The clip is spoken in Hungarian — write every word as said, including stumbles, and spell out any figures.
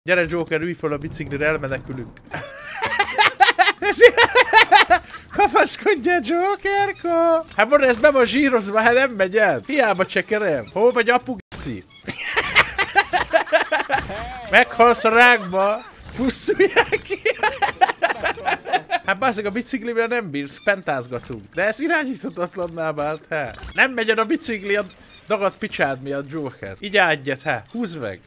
Gyere Joker, ülj fel a biciklire, elmenekülünk. Kapaszkodja Jokerko! Hát mondja, ez be van zsírozva, hát nem megy el. Hiába csekerem. Hol vagy apu gici? Meghalsz a rákba. Pusztulják ki. Hát bászeg, a biciklivel nem bírsz, pentázgatunk. De ez irányíthatatlanná vált, hát. Nem megy el a bicikli a dagadt picsád miatt, Joker. Így ágyjed, hát. Húzd meg.